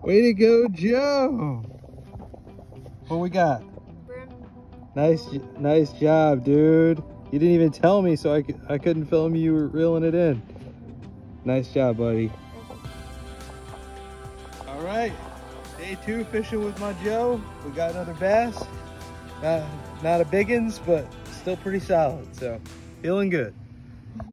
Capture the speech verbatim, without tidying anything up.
Way to go, Joe. What we got? Brim. Nice, nice job, dude. You didn't even tell me, so I, I couldn't film you were reeling it in. Nice job, buddy. All right, day two fishing with my Joe. We got another bass. Not, not a biggins, but still pretty solid, so feeling good.